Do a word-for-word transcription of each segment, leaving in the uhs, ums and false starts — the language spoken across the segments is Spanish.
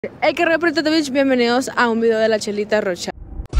Hey, que Reporte Beach, bienvenidos a un video de la Chelita Rocha.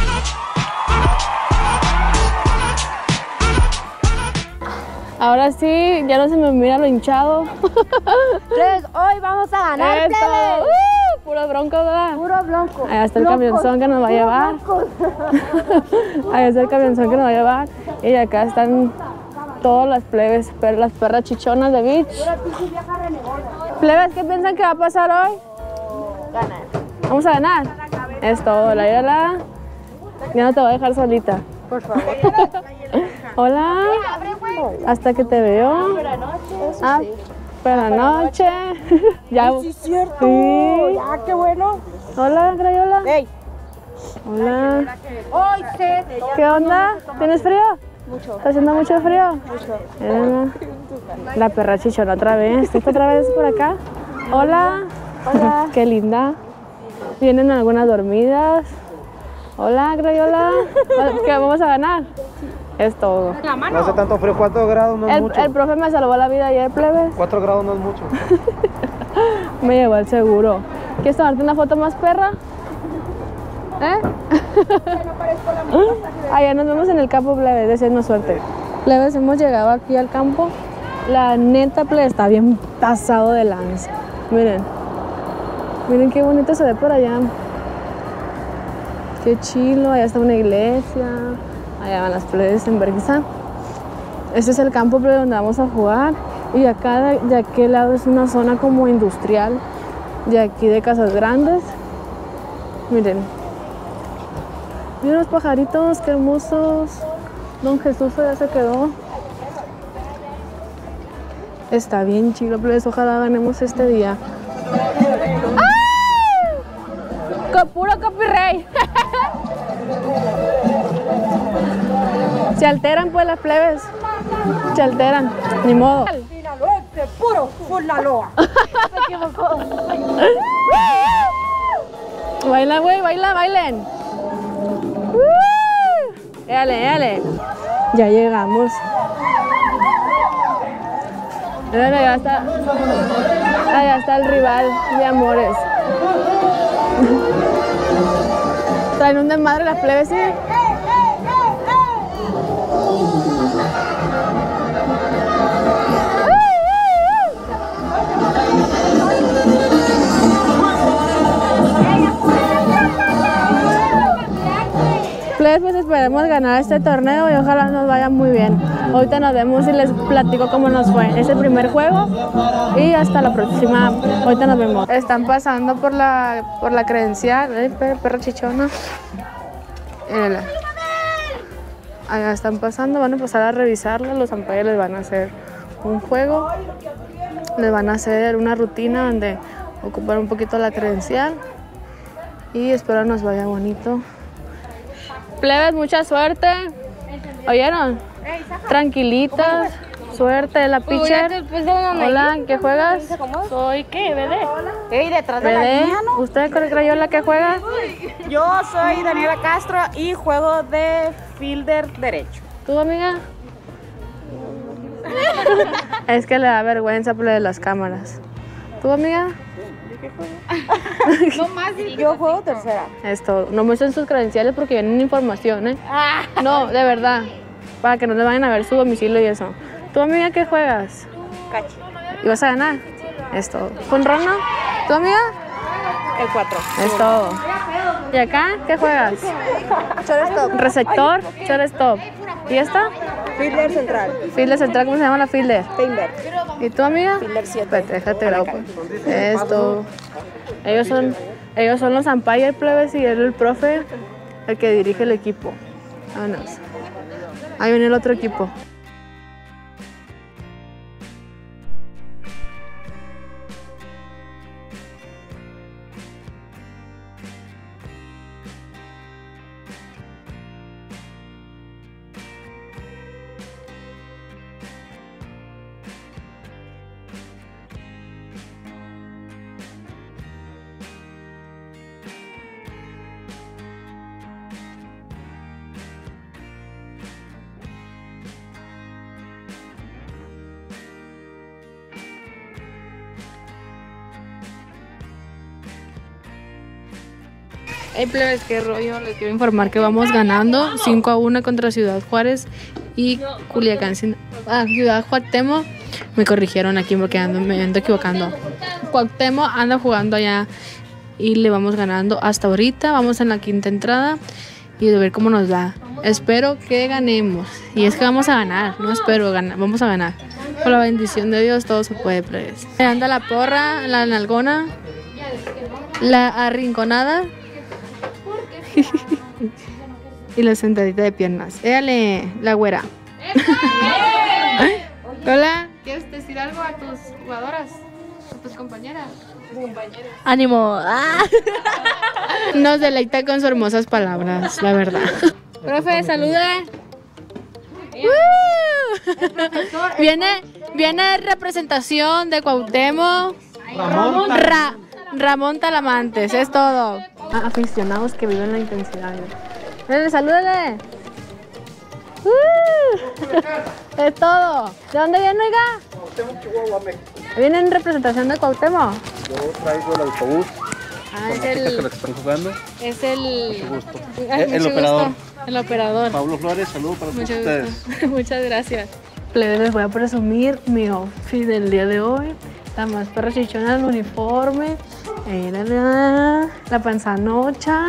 Ahora sí, ya no se me mira lo hinchado. Plebes, hoy vamos a ganar, Esto. plebes. Uh, puro bronco, ¿verdad? Puro blanco. Allá está el camionzón que nos va a llevar. Allá está el camionzón que nos va a llevar. Y acá están todas las plebes, per- las perras chichonas de beach. Plebes, ¿qué piensan que va a pasar hoy? Ganar. Vamos a ganar. Es todo, la ira. Ya no te voy a dejar solita. Por favor. Hola. Hasta que te veo. Ah, buenas noches. Ya. Sí, es cierto. Sí. Ya, qué bueno. Hola, Crayola. Ey. Hola. Hoy se. ¿Qué onda? ¿Tienes frío? Mucho. ¿Está haciendo mucho frío? Mucho. Mira, la perra chichona otra vez. ¿Tú otra vez por acá? Hola. Hola. Qué linda. Vienen algunas dormidas. Hola, Crayola. ¿Qué vamos a ganar? Es todo. No hace tanto frío, cuatro grados no es El, mucho. el profe me salvó la vida ayer, plebes. cuatro grados no es mucho. Me llevó al seguro. ¿Quieres tomarte una foto más, perra? ¿Eh? Allá nos vemos en el campo, plebes. Deseando suerte. Plebes, hemos llegado aquí al campo. La neta, plebes, está bien pasado de lanza. Miren. Miren qué bonito se ve por allá. Qué chilo. Allá está una iglesia. Allá van las plebes en vergüenza. Este es el campo plebe, donde vamos a jugar. Y acá de, de aquel lado es una zona como industrial. De aquí de casas grandes. Miren. Miren los pajaritos, qué hermosos. Don Jesús ya se quedó. Está bien chido, plebes. Ojalá ganemos este día. ¡Ah! Con puro copyright. Se alteran pues las plebes. Se alteran. Ni modo. Sinaloense, puro Sinaloa. Se equivocó. Baila, güey, baila, bailen. Éale, éale. Ya llegamos. Mira, allá está. Allá está el rival de amores. Traen un desmadre las plebes, ¿sí? Plebes, pues esperemos ganar este torneo y ojalá nos vaya muy bien. Ahorita nos vemos y les platico cómo nos fue. Es el primer juego y hasta la próxima. Ahorita nos vemos. Están pasando por la, por la credencial. Ay, per- perra chichona. Mírala. Allá están pasando, van a pasar a revisarla. Los umpires les van a hacer un juego. Les van a hacer una rutina donde ocupar un poquito la credencial. Y espero nos vaya bonito. Plebes, mucha suerte. ¿Oyeron? Tranquilitas. Suerte, la pitcher. Hola, ¿qué juegas? ¿Soy qué, bebé? Ey, detrás de la Bebé, niña, ¿no? ¿usted creyó la que juega? Yo soy Daniela Castro y juego de fielder derecho. ¿Tú, amiga? Es que le da vergüenza por lo de las cámaras. ¿Tú, amiga? No más. Yo juego tercera. Es todo. No muestren sus credenciales porque vienen información, ¿eh? No, de verdad. Para que no le vayan a ver su domicilio y eso. ¿Tú, amiga, qué juegas? Cachi. ¿Y vas a ganar? Es todo. ¿Con Rono? ¿Tú, amiga? El cuatro. Es todo. ¿Y acá qué juegas? Shortstop. Receptor, shortstop. ¿Y esta? Fielder central. Fielder central, ¿cómo se llama la fielder? Fielder. ¿Y tú, amiga? Fielder siete. Espérate, déjate grabo. Pues. Esto. Ellos son, ellos son los umpires, plebes, y él el profe, el que dirige el equipo. Vámonos. Ahí viene el otro equipo. Hey plebes, qué rollo, les quiero informar que vamos ganando cinco a uno contra Ciudad Juárez y Culiacán. Ah, Ciudad Cuauhtémoc, me corrigieron aquí porque ando, me ando equivocando. Cuauhtémoc anda jugando allá y le vamos ganando hasta ahorita. Vamos en la quinta entrada y de ver cómo nos va. Espero que ganemos. Y es que vamos a ganar, no espero ganar, vamos a ganar. Con la bendición de Dios todo se puede, plebes. Anda la porra, la nalgona, la arrinconada y la sentadita de piernas. Éale, la güera. Hola, ¿quieres decir algo a tus jugadoras? ¿A tus compañeras? ¡Ánimo! ¡Ah! Nos deleita con sus hermosas palabras, la verdad. Profe, salude. ¡Uh! Viene, viene representación de Cuauhtémoc. Ramón, Ra Ramón Talamantes, es todo. Ah, aficionados que viven la intensidad. Dale, salúdale. ¡Uh! Es todo. ¿De dónde viene, oiga? Cuauhtémoc, Chihuahua, México. ¿Viene en representación de Cuauhtémoc? Yo traigo el autobús. Ah, con es las chicas que el, la están jugando. es el, Mucho gusto. Ay, El- el mucho operador. gusto. El operador. Pablo Flores, saludos para todos Muchas ustedes. gracias. Muchas gracias. Plebes, les voy a presumir mi outfit del día de hoy. La más perra chichona del uniforme. Era la, la panzanocha.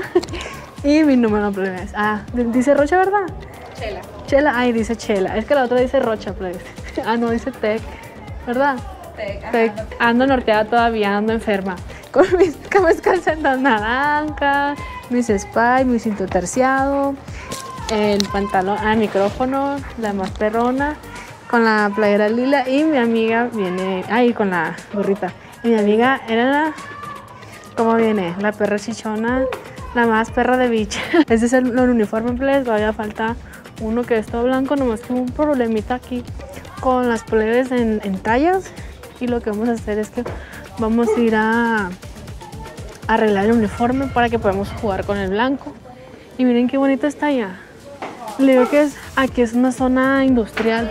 Y mi número, plebes. Ah, dice Rocha, ¿verdad? Chela. Chela, ay, dice Chela. Es que la otra dice Rocha, plebes. Ah, no, dice Tec, ¿verdad? Tec, ajá, Tec. Ando norteada todavía, ando enferma. Con mis, con mis calcetas naranjas, mis spy, mi cinto terciado, el pantalón, ah, el micrófono, la más perrona, con la playera lila y mi amiga viene, ay, con la gorrita. Y mi amiga era la, ¿cómo viene? La perra chichona, la más perra de bicha. Ese es el, el uniforme, plebes. Todavía falta uno que es todo blanco, nomás que hubo un problemita aquí con las plebes en, en tallas. Y lo que vamos a hacer es que vamos a ir a, a arreglar el uniforme para que podamos jugar con el blanco. Y miren qué bonito está allá. Le digo que es, aquí es una zona industrial.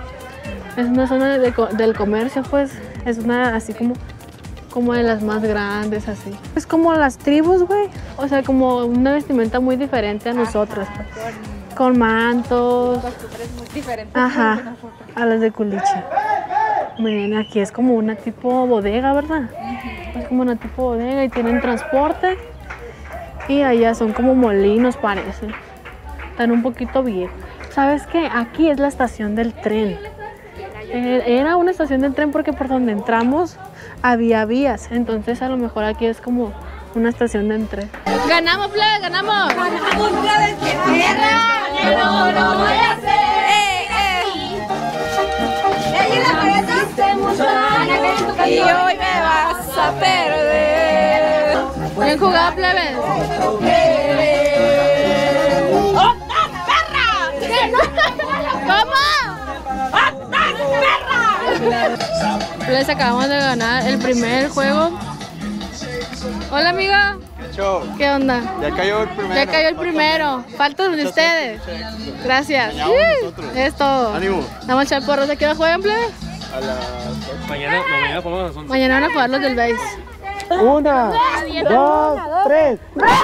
Es una zona de, del comercio, pues. Es una así como, como de las más grandes, así. Es como las tribus, güey. O sea, como una vestimenta muy diferente a nosotros. Pues. Con mantos. Costumbres muy diferentes. Ajá, a las de Culiche. Miren, aquí es como una tipo bodega, ¿verdad? Es como una tipo bodega y tienen transporte. Y allá son como molinos, parece. Están un poquito viejos. ¿Sabes qué? Aquí es la estación del tren. Eh, Era una estación del tren porque por donde entramos había vías. Entonces a lo mejor aquí es como una estación del tren. ¡Ganamos, plebe! ¡Ganamos! ¡Ganamos, plebes! ¡Que tierra! ¡Que no lo voy a hacer! ¡Eh, eh! ¡Ella la parece mucho daño! Y hoy me vas a perder. Bien jugado, plebe. ¡Otra perra! ¡Que no! ¿Cómo? ¡Otra perra! Les acabamos de ganar el primer juego. Hola, amiga. Show. ¿Qué onda? Ya cayó el primero. Ya cayó el primero. Faltan de ustedes. Gracias. nosotros. Es todo. Ánimo. Vamos a echar porros. ¿De qué hora juegan, plebe? A las... Mañana, mañana jugamos a las once. Mañana van a jugar los del base. Una, dos, tres.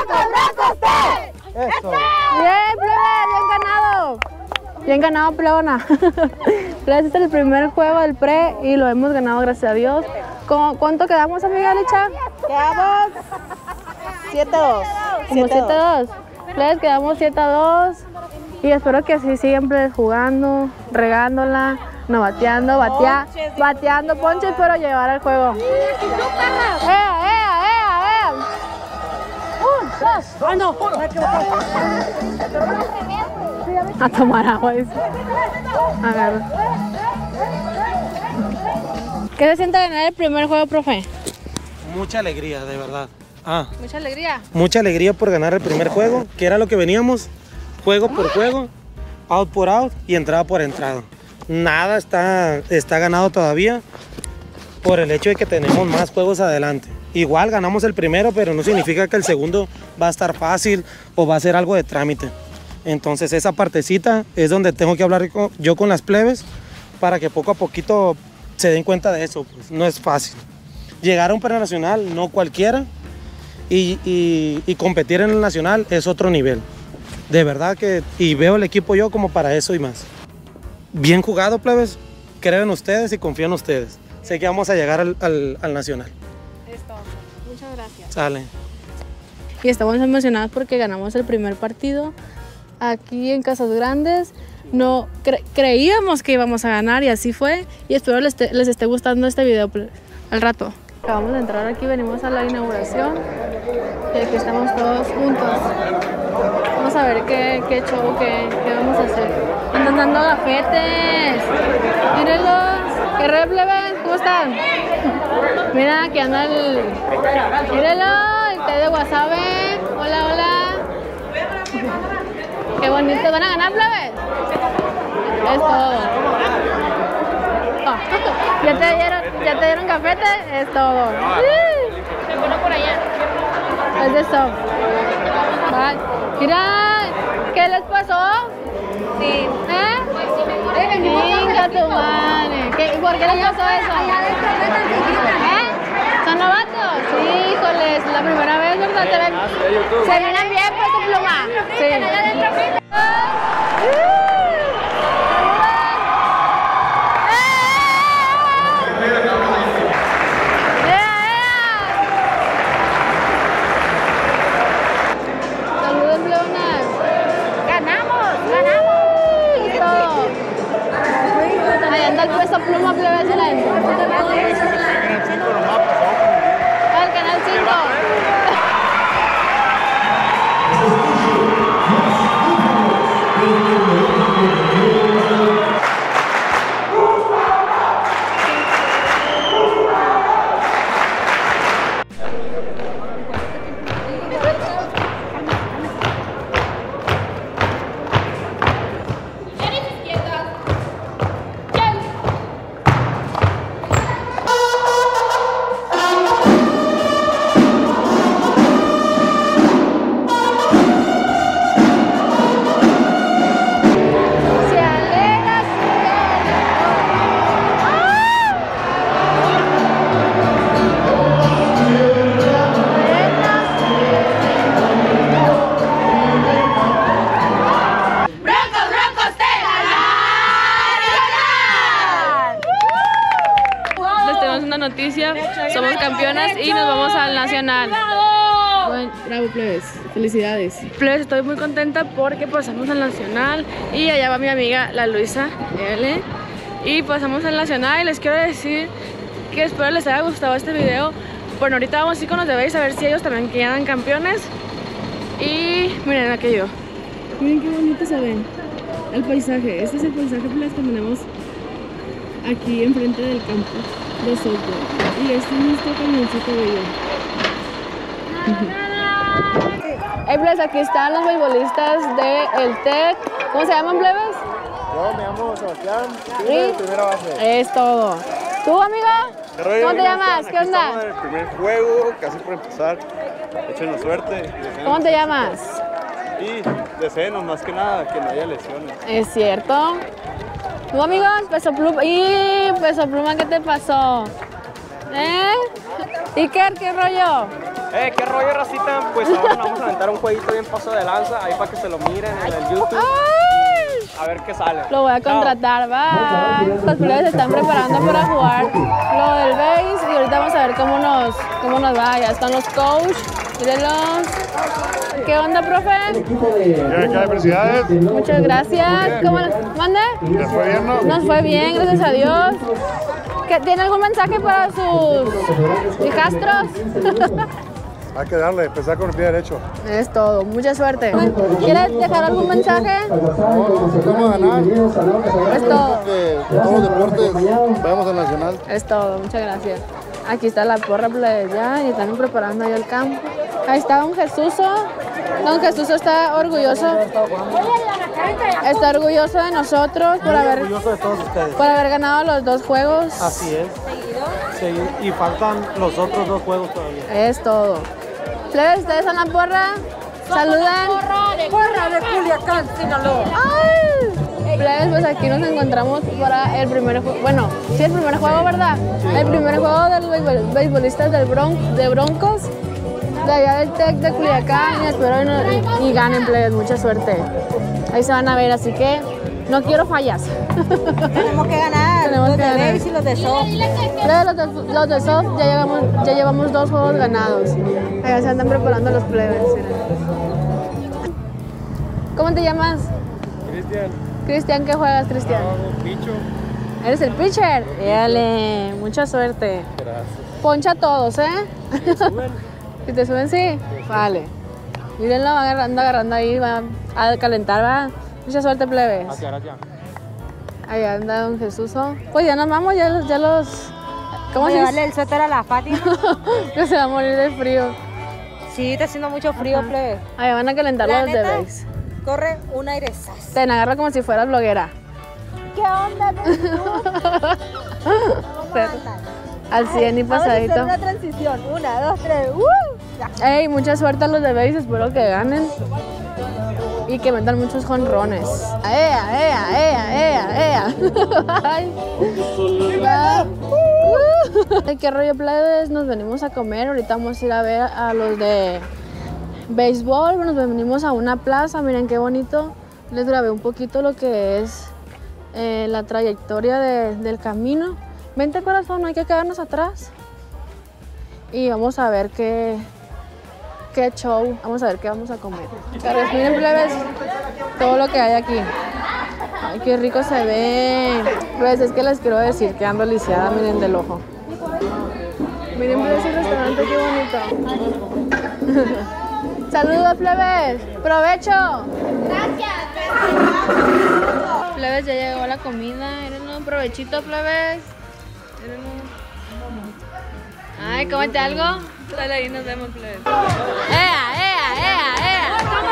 Eso. Bien, plebe, bien ganado. Bien ganado, plebona. Plebe, este es el primer juego del pre y lo hemos ganado, gracias a Dios. ¿Cómo- ¿Cuánto quedamos, amiga Licha? Quedamos siete dos. Como siete a dos. Plebes, quedamos siete a dos. Y espero que así sigan, plebes, jugando, regándola, no bateando, batea, bateando ponches, pero llevar al juego. ¡Ea, ea, ea, ea! ¡Un, dos! ¡Ah, no! A tomar agua, dice. Agarra. ¿Qué se siente ganar el primer juego, profe? Mucha alegría, de verdad. Ah, Mucha alegría. mucha alegría por ganar el primer juego, que era lo que veníamos, juego por juego, out por out y entrada por entrada. Nada está, está ganado todavía por el hecho de que tenemos más juegos adelante. Igual ganamos el primero, pero no significa que el segundo va a estar fácil o va a ser algo de trámite. Entonces esa partecita es donde tengo que hablar con- yo con las plebes para que poco a poquito se den cuenta de eso. Pues no es fácil. Llegar a un prenacional, no cualquiera. y, y, y competir en el nacional es otro nivel. De verdad que, y veo el equipo yo como para eso y más. Bien jugado, plebes. Creo en ustedes y confío en ustedes. Sé que vamos a llegar al, al, al nacional. Es todo. Muchas gracias. Sale. Y estamos emocionados porque ganamos el primer partido aquí en Casas Grandes. No cre creíamos que íbamos a ganar y así fue. Y espero les, te les esté gustando este video al rato. Acabamos de entrar aquí, venimos a la inauguración y aquí estamos todos juntos. Vamos a ver qué, qué show, qué, qué vamos a hacer. Andan dando gafetes. Mírenlos. ¿Qué re, plebes? ¿Cómo están? Mira, aquí anda el... Mírenlo, el té de wasabi. Hola, hola. Qué bonito. ¿Van a ganar, plebes? Es todo. Oh. ¿Ya te dieron, ya te dieron cafete? Es todo. Se pone por allá. Es de eso. Mira, ¿qué les pasó? Sí. ¿Eh? Venga tu madre. ¿Qué, ¿Por qué les pasó eso? ¿Eh? ¿Son novatos? Sí, híjoles, la primera vez, ¿verdad? Te ven, se vienen bien por tu pluma. Sí. Peso Pluma, plebes de la Al canal cinco. Noticia, somos campeonas y nos vamos al nacional. Bueno, bravo, plebes, felicidades. Plebes, estoy muy contenta porque pasamos al nacional y allá va mi amiga la Luisa L. Y pasamos al nacional y les quiero decir que espero les haya gustado este video. Bueno, ahorita vamos a ir con los de Base a ver si ellos también quedan campeones. Y miren aquello. Miren qué bonito se ven el paisaje. Este es el paisaje que tenemos aquí enfrente del campo de softball. Y este es nuestro camioncito bello. Hey, plebes, aquí están los beisbolistas del TEC. ¿Cómo se llaman, plebes? Yo me llamo Sebastián, soy de primera base. Es todo. ¿Tú, amigo? ¿Cómo te llamas? ¿Qué onda? Estamos en el primer juego, casi por empezar. Échenos suerte. ¿Cómo te llamas? Y deseenos más que nada que no haya lesiones. Es cierto. ¿Tú, amigos? Peso Pluma. ¡Y Peso Pluma! ¿Qué te pasó? ¿Eh? Iker, ¿qué rollo? Eh, ¿qué rollo, racita? Pues ahora nos vamos a aventar un jueguito bien paso de lanza, ahí para que se lo miren en el YouTube. ¡Ay! A ver qué sale. Lo voy a contratar, bye. Los plebes se están preparando para jugar lo del base y ahorita vamos a ver cómo nos, cómo nos va. Ya están los coach, mírenlos. ¿Qué onda, profe? Bien, ¿qué hay? Felicidades. Muchas gracias. ¿Cómo nos mande? ¿Les fue bien, no? Nos fue bien, gracias a Dios. ¿Qué, ¿Tiene algún mensaje para sus hijastros? Hay que darle, empezar con el pie derecho. Es todo, mucha suerte. ¿Quieres dejar algún mensaje? Vamos a ganar. Es todo. Que todos los deportes vayamos al nacional. Es todo, muchas gracias. Aquí está la porra plebe ya y están preparando ahí el campo. Ahí está don Jesús. Don Jesús está orgulloso. Está orgulloso de nosotros por haber, orgulloso de todos ustedes. por haber ganado los dos juegos. Así es. Seguido. Y faltan los otros dos juegos todavía. Es todo. Plebes, ¿ustedes son la porra? Saludan. Porra de Culiacán, Sinaloa. ¡Ay! Plebes, pues aquí nos encontramos para el primer juego. Bueno, sí, el primer juego, ¿verdad? El primer juego de los beisbolistas del Bron de Broncos. de allá del Tec de Culiacán y espero y, no, y, y ganen, plebes, mucha suerte. Ahí se van a ver, así que no quiero fallas. Tenemos que ganar. Tenemos los que de ganar. base y los de soft. Plebes, los de, los de soft ya llevamos, ya llevamos dos juegos ganados. Allá se andan preparando los plebes. ¿Cómo te llamas? Cristian. Cristian, ¿qué juegas, Cristian? No, bicho. ¿Eres el pitcher? Dale, mucha suerte. Gracias. Poncha a todos, ¿eh? ¿Me suben? Si te suben, sí. Vale. Mírenlo, va agarrando, agarrando ahí, va a calentar, va. Mucha suerte, plebes. Gracias, gracias. Ahí anda don Jesús. Pues ya nos vamos, ya, los- ya los... ¿Cómo Vamos a se llevarle dice? el suéter a la Fátima. Que se va a morir de frío. Sí, está haciendo mucho frío, plebe. Ahí van a calentar La los neta, bebés. corre un airezazo. Te agarra como si fueras bloguera. ¿Qué onda, Pero al cien y Vamos a hacer pasadito. una transición. Una, dos, tres. ¡Uh! Ya. Ey, mucha suerte a los bebés, espero que ganen. Y que metan muchos jonrones. ¡Ea, ea, ea, ea, ea! Ay. Va. Uh. ¿Qué rollo, plebes? Nos venimos a comer. Ahorita vamos a ir a ver a los de béisbol. Nos venimos a una plaza. Miren qué bonito. Les grabé un poquito lo que es eh, la trayectoria de- del camino. Vente, corazón, no hay que quedarnos atrás. Y vamos a ver qué, qué show. Vamos a ver qué vamos a comer. Pero miren, plebes, todo lo que hay aquí. Ay, qué rico se ve. Pues es que les quiero decir que ando lisiada, miren, del ojo. Miren, plebes, el restaurante, qué bonito. Saludos, plebes. Provecho. Plebes, ya llegó la comida. Miren, un provechito, plebes. Miren, un- Ay, cómete algo. Dale ahí, nos vemos, plebes. ¡Ea, ea, ea, ea!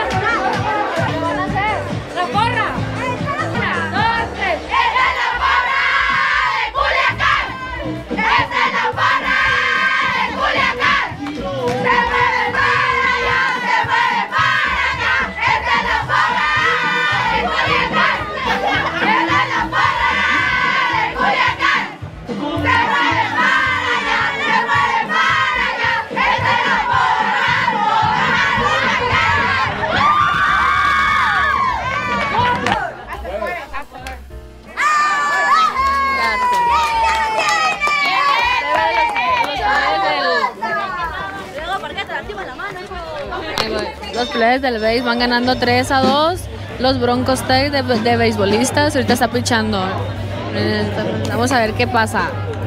¡La porra! ¡Una, dos, tres! ¡Esa es la porra de Culiacán! ¡Esa es la porra de Culiacán! ¡Se mueve para allá! ¡Se mueve para acá! ¡Esa es la porra de Culiacán! ¡Esa es la porra de Culiacán! ¡Se mueve para allá! ¡Se mueve para allá! ¡Esa es la porra, porra de Culiacán! Los players del béis van ganando tres a dos. Los Broncos Tech de, de beisbolistas ahorita está pichando. Miren, vamos a ver qué pasa.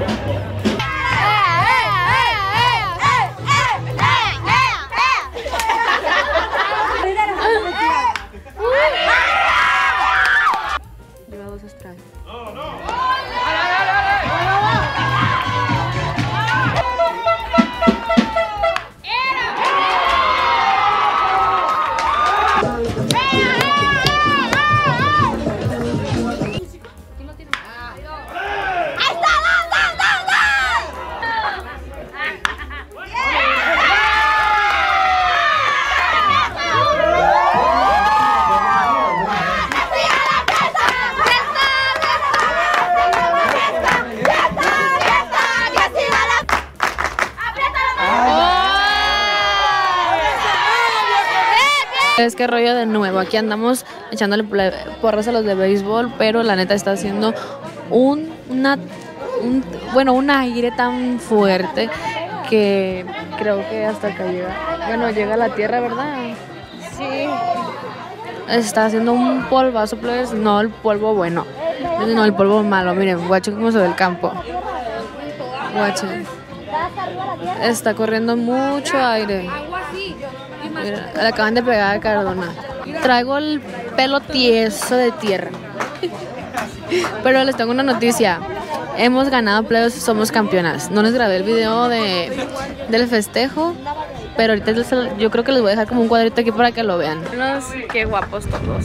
Lleva dos strikes. Es que rollo de nuevo, aquí andamos echándole ple- porras a los de béisbol, pero la neta está haciendo un, una, un, bueno, un aire tan fuerte que creo que hasta acá llega, bueno, llega a la tierra, ¿verdad? Sí. Está haciendo un polvazo, plebes, no el polvo bueno, no el polvo malo, miren, guacho cómo se ve el campo. Guacho. Está corriendo mucho aire. Mira, le acaban de pegar a Cardona. Traigo el pelo tieso de tierra. Pero les tengo una noticia. Hemos ganado, plebes, somos campeonas. No les grabé el video de, del festejo, pero ahorita les- yo creo que les voy a dejar como un cuadrito aquí para que lo vean. Qué guapos todos.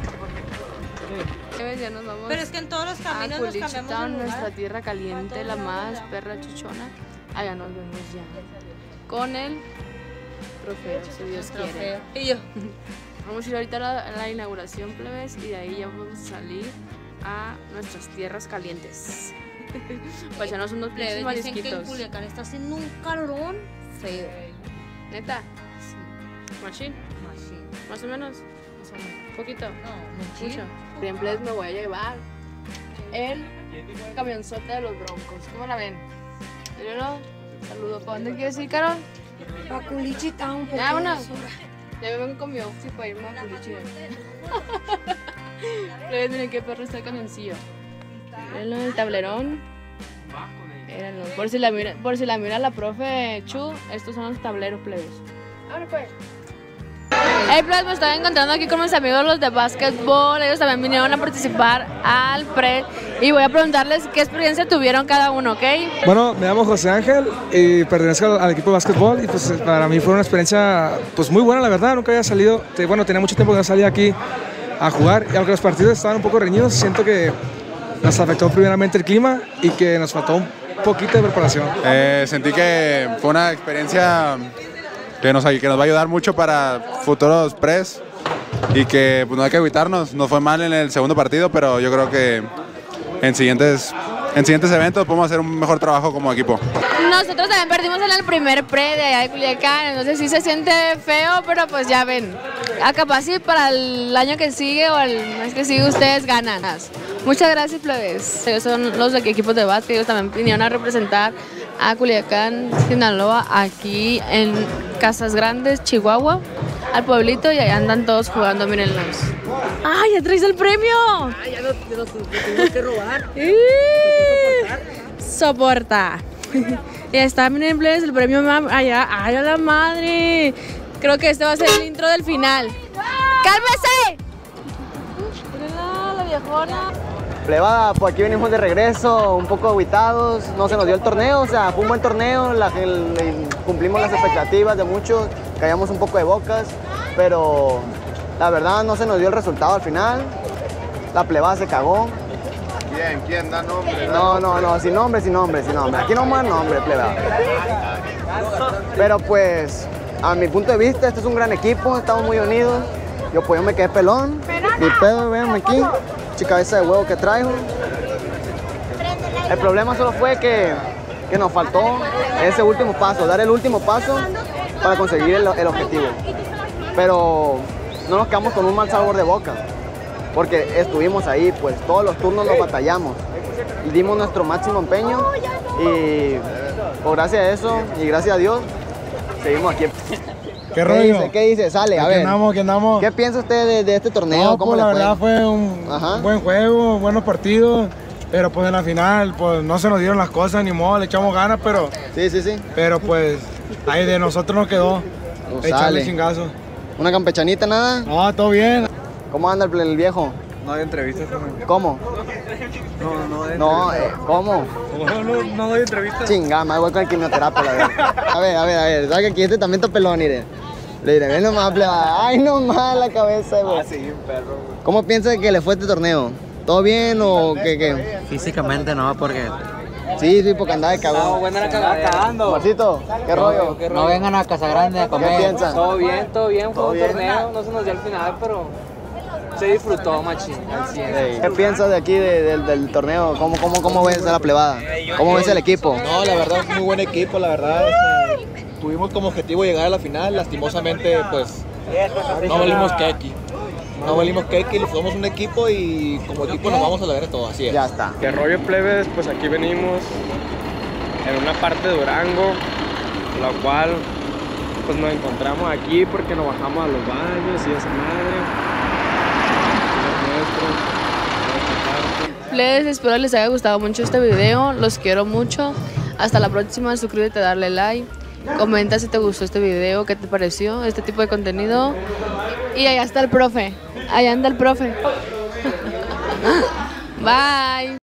Ya nos vamos Pero es que en todos los a caminos nos Culichi cambiamos Town, de nuestra lugar. tierra caliente, la más perra chichona. Allá nos vemos ya. Con el trofeo, si Dios quiere. Y yo. Vamos a ir ahorita a la, a la inauguración, plebes, y de ahí ya vamos a salir a nuestras tierras calientes. Para echarnos unos Plebes, pinches dicen que en marisquitos. Culiacán está haciendo un calorón feo. Neta. Machín. Machín. Más o menos. Más o menos. Poquito. No, Mucho. Bien, plebes, me voy a llevar el camionzote de los Broncos. ¿Cómo la ven? Mírenlo. Saludo. ¿Para dónde quieres ir, Carol? Pa' Culichi Town. Ya, vámonos. Ya me vengo con mi outfit para irme a Culichi. Plebes, miren qué perro está el camioncillo. Mírenlo, el tablerón. Mírenlo. Por si la mira, por si la mira la profe Chu, estos son los tableros, plebes. Ahora pues. Hey, plebes, me estaba encontrando aquí con mis amigos los de básquetbol. Ellos también vinieron a participar al pre. Y voy a preguntarles qué experiencia tuvieron cada uno, ¿ok? Bueno, me llamo José Ángel y pertenezco al, al equipo de básquetbol. Y pues para mí fue una experiencia pues muy buena, la verdad. Nunca había salido, bueno, tenía mucho tiempo que no salía aquí a jugar. Y aunque los partidos estaban un poco reñidos, siento que nos afectó primeramente el clima y que nos faltó un poquito de preparación. Eh, sentí que fue una experiencia que nos, que nos va a ayudar mucho para futuros pres y que pues, no hay que agüitarnos. Nos fue mal en el segundo partido, pero yo creo que en siguientes, en siguientes eventos podemos hacer un mejor trabajo como equipo. Nosotros también perdimos en el primer pre de allá de Culiacán, entonces sí se siente feo, pero pues ya ven. A capaz sí para el año que sigue o el mes que sigue ustedes ganan. Muchas gracias, plebes. Ellos son los de equipos de básquet, ellos también vinieron a representar a Culiacán, Sinaloa, aquí en Casas Grandes, Chihuahua, al pueblito, y ahí andan todos jugando, mírenlos. ¡Ay, ya traes el premio! Ay, ya lo, lo, lo tuvimos que robar. Soporta. Y está, miren, plebes, el premio allá. ¡Ay, a la madre! Creo que este va a ser el intro del final. ¡Cálmese! Mírenla, la viejona. Plebada, pues aquí venimos de regreso, un poco aguitados, no se nos dio el torneo, o sea, fue un buen torneo, la, el, el, cumplimos las expectativas de muchos, callamos un poco de bocas, pero la verdad no se nos dio el resultado al final, la plebada se cagó. ¿Quién? ¿Quién da nombre? No, no, no, sin nombre, sin nombre, sin nombre, aquí no más nombre, plebada. Pero pues, a mi punto de vista, este es un gran equipo, estamos muy unidos, yo pues yo me quedé pelón, mi pedo, véanme aquí. Cabeza de huevo que traigo. El problema solo fue que, que nos faltó ese último paso, dar el último paso para conseguir el, el objetivo. Pero no nos quedamos con un mal sabor de boca, porque estuvimos ahí, pues todos los turnos los batallamos y dimos nuestro máximo empeño y por gracias a eso y gracias a Dios seguimos aquí. ¿Qué, ¿Qué rollo? dice? ¿Qué dice? Sale, a Aquí ver. andamos, aquí andamos. ¿Qué piensa usted de, de este torneo? No, ¿Cómo pues, le la fue? verdad fue un Ajá. buen juego, buenos partidos, pero pues en la final pues no se nos dieron las cosas, ni modo, le echamos ganas, pero Sí, sí, sí. pero pues ahí de nosotros nos quedó No echarle sale. chingazo. ¿Una campechanita, nada? No, todo bien. ¿Cómo anda el, el viejo? No hay entrevistas con él. ¿Cómo? No, no hay No, eh, ¿cómo? No, no, no doy entrevistas. Chingada, me voy con el quimioterapia, la verdad. A ver, a ver, a ver, ¿sabes que aquí este también está pelón, mire? Le diré, ven nomás, pleba. Ay, nomás la cabeza, güey. Ah, sí, un perro, güey. ¿Cómo piensas que le fue este torneo? ¿Todo bien o qué, qué? Físicamente no, porque Sí, sí, porque andaba de cagón. buena la cagadera. Marcito, ¿qué rollo? No vengan a Casa Grande a ¿Qué comer. piensas? Todo bien, todo bien, fue ¿Todo un bien? torneo, no se nos dio al final, pero se disfrutó, machín, al cien. ¿Qué piensas de aquí, de- del, del torneo? ¿Cómo, cómo, ¿Cómo ves a la plebada? ¿Cómo ves el equipo? No, la verdad es muy buen equipo, la verdad. Este, tuvimos como objetivo llegar a la final, lastimosamente pues no valimos keki. No valimos keki, somos un equipo y como equipo nos vamos a lograr todo, así es. Ya está. ¿Qué rollo, plebes? Pues aquí venimos en una parte de Durango, la cual pues nos encontramos aquí porque nos bajamos a los baños y esa madre. Les espero les haya gustado mucho este video, los quiero mucho. Hasta la próxima, suscríbete, darle like, comenta si te gustó este video, qué te pareció este tipo de contenido. Y allá está el profe, allá anda el profe. Bye.